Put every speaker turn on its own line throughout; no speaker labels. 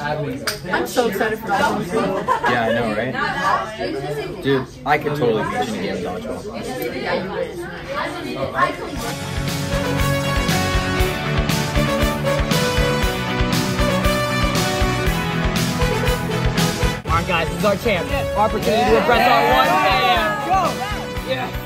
I'm so excited for that.
Yeah, I know, right? Dude, I could totally beat you in a game of dodgeball.
Yeah, you would.
Come on, guys, this is our chance. Opportunity to impress our one fan. Go! Yeah.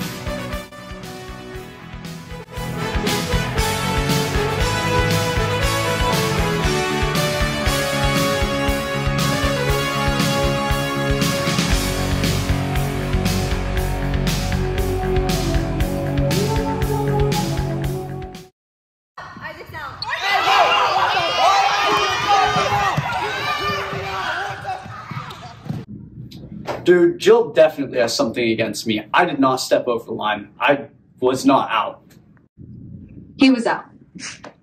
Dude, Jill definitely has something against me. I did not step over the line. I was not out.
He was out.